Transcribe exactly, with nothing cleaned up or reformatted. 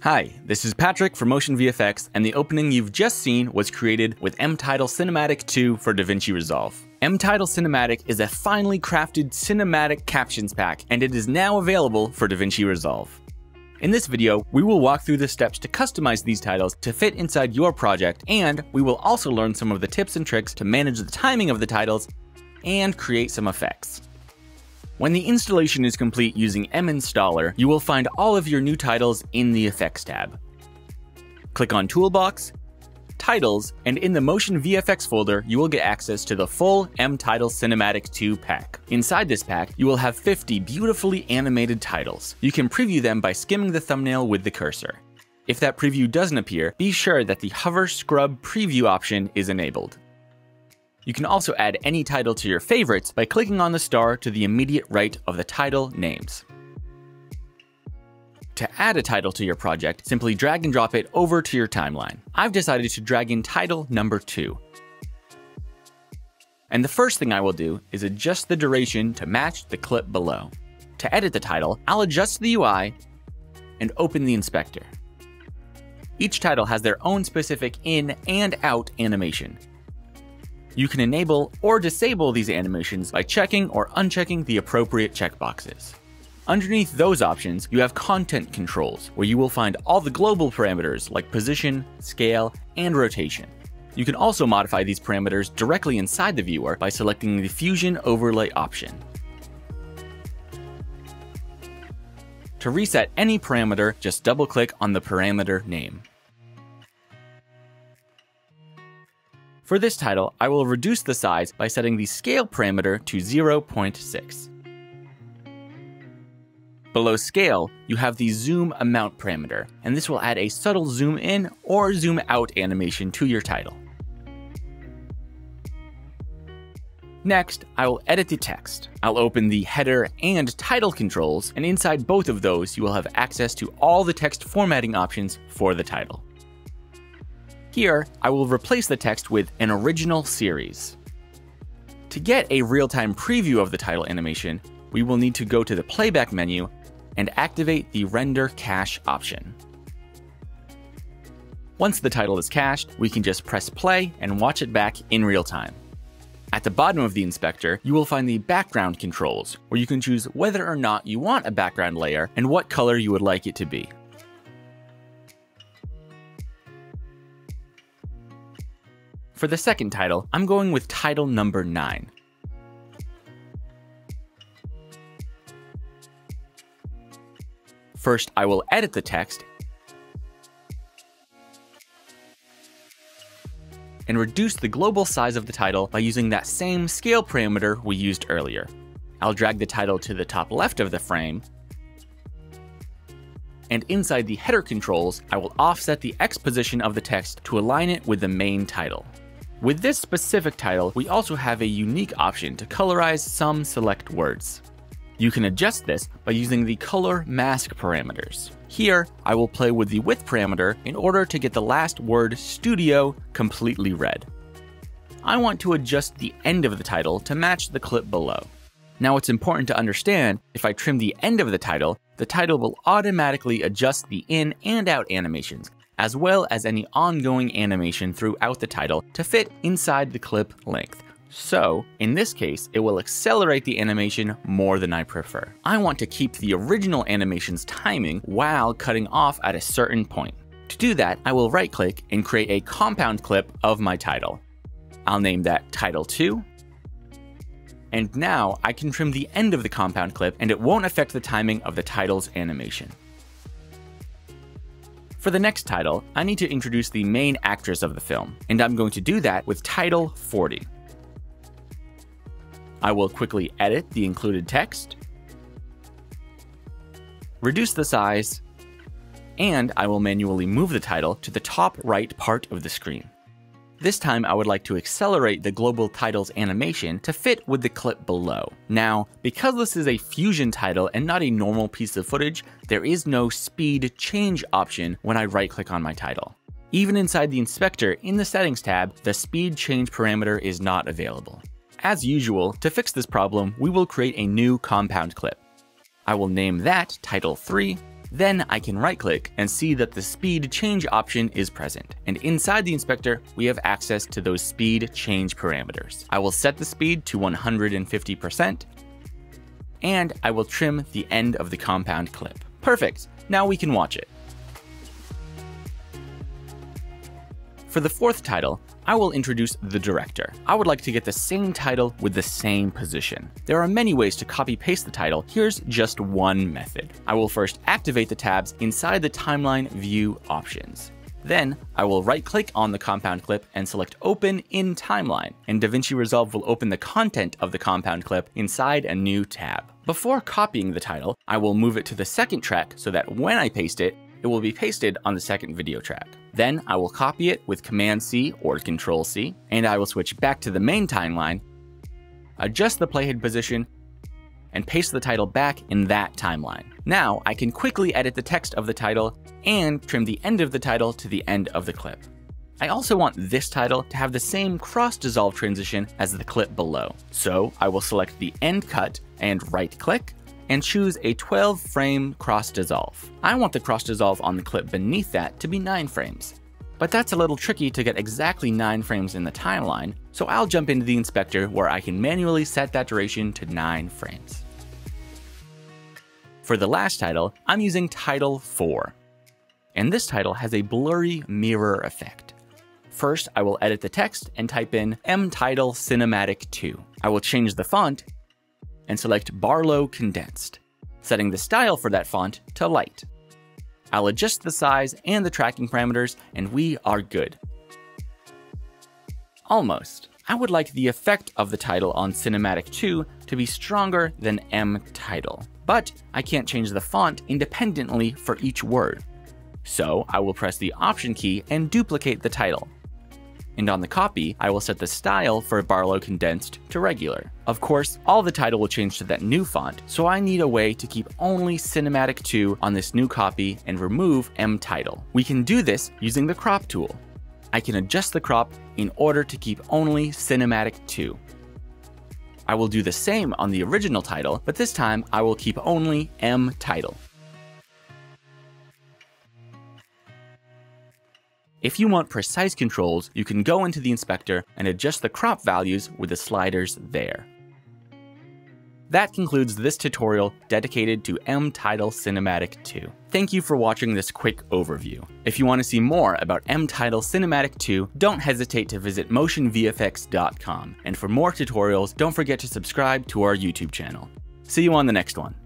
Hi, this is Patrick from Motion V F X, and the opening you've just seen was created with M-Title Cinematic two for DaVinci Resolve. M-Title Cinematic is a finely crafted cinematic captions pack, and it is now available for DaVinci Resolve. In this video, we will walk through the steps to customize these titles to fit inside your project, and we will also learn some of the tips and tricks to manage the timing of the titles and create some effects. When the installation is complete using M-Installer, you will find all of your new titles in the Effects tab. Click on Toolbox, Titles, and in the Motion V F X folder, you will get access to the full M-Title Cinematic two pack. Inside this pack, you will have fifty beautifully animated titles. You can preview them by skimming the thumbnail with the cursor. If that preview doesn't appear, be sure that the Hover Scrub Preview option is enabled. You can also add any title to your favorites by clicking on the star to the immediate right of the title names. To add a title to your project, simply drag and drop it over to your timeline. I've decided to drag in title number two. And the first thing I will do is adjust the duration to match the clip below. To edit the title, I'll adjust the U I and open the inspector. Each title has their own specific in and out animation. You can enable or disable these animations by checking or unchecking the appropriate checkboxes. Underneath those options, you have content controls, where you will find all the global parameters like position, scale, and rotation. You can also modify these parameters directly inside the viewer by selecting the Fusion Overlay option. To reset any parameter, just double-click on the parameter name. For this title, I will reduce the size by setting the scale parameter to zero point six. Below scale, you have the zoom amount parameter, and this will add a subtle zoom in or zoom out animation to your title. Next, I will edit the text. I'll open the header and title controls, and inside both of those, you will have access to all the text formatting options for the title. Here, I will replace the text with an original series. To get a real-time preview of the title animation, we will need to go to the playback menu and activate the render cache option. Once the title is cached, we can just press play and watch it back in real time. At the bottom of the inspector, you will find the background controls, where you can choose whether or not you want a background layer and what color you would like it to be. For the second title, I'm going with title number nine. First, I will edit the text and reduce the global size of the title by using that same scale parameter we used earlier. I'll drag the title to the top left of the frame, and inside the header controls, I will offset the X position of the text to align it with the main title. With this specific title, we also have a unique option to colorize some select words. You can adjust this by using the color mask parameters. Here, I will play with the width parameter in order to get the last word studio completely red. I want to adjust the end of the title to match the clip below. Now it's important to understand, if I trim the end of the title, the title will automatically adjust the in and out animations, as well as any ongoing animation throughout the title to fit inside the clip length. So, in this case, it will accelerate the animation more than I prefer. I want to keep the original animation's timing while cutting off at a certain point. To do that, I will right-click and create a compound clip of my title. I'll name that Title two. And now I can trim the end of the compound clip and it won't affect the timing of the title's animation. For the next title, I need to introduce the main actress of the film, and I'm going to do that with title forty. I will quickly edit the included text, reduce the size, and I will manually move the title to the top right part of the screen. This time I would like to accelerate the global title's animation to fit with the clip below. Now, because this is a Fusion title and not a normal piece of footage, there is no speed change option when I right-click on my title. Even inside the inspector in the settings tab, the speed change parameter is not available. As usual, to fix this problem, we will create a new compound clip. I will name that Title three Then I can right click and see that the speed change option is present. And inside the inspector, we have access to those speed change parameters. I will set the speed to one hundred fifty percent and I will trim the end of the compound clip. Perfect, now we can watch it. For the fourth title, I will introduce the director. I would like to get the same title with the same position. There are many ways to copy paste the title. Here's just one method. I will first activate the tabs inside the timeline view options. Then I will right click on the compound clip and select Open in Timeline, and DaVinci Resolve will open the content of the compound clip inside a new tab. Before copying the title, I will move it to the second track so that when I paste it, it will be pasted on the second video track. Then I will copy it with Command C or Control C, and I will switch back to the main timeline, adjust the playhead position, and paste the title back in that timeline. Now I can quickly edit the text of the title and trim the end of the title to the end of the clip. I also want this title to have the same cross-dissolve transition as the clip below. So I will select the end cut and right click, and choose a twelve frame cross dissolve. I want the cross dissolve on the clip beneath that to be nine frames. But that's a little tricky to get exactly nine frames in the timeline, so I'll jump into the inspector where I can manually set that duration to nine frames. For the last title, I'm using Title four. And this title has a blurry mirror effect. First, I will edit the text and type in M-Title Cinematic two. I will change the font and select Barlow Condensed, setting the style for that font to light. I'll adjust the size and the tracking parameters, and we are good. Almost. I would like the effect of the title on Cinematic two to be stronger than M-Title, but I can't change the font independently for each word. So I will press the Option key and duplicate the title. And on the copy, I will set the style for Barlow Condensed to regular. Of course, all the title will change to that new font, so I need a way to keep only Cinematic two on this new copy and remove M-Title. We can do this using the crop tool. I can adjust the crop in order to keep only Cinematic two. I will do the same on the original title, but this time I will keep only M-Title. If you want precise controls, you can go into the inspector and adjust the crop values with the sliders there. That concludes this tutorial dedicated to M-Title Cinematic two. Thank you for watching this quick overview. If you want to see more about M-Title Cinematic two, don't hesitate to visit motion V F X dot com. And for more tutorials, don't forget to subscribe to our YouTube channel. See you on the next one.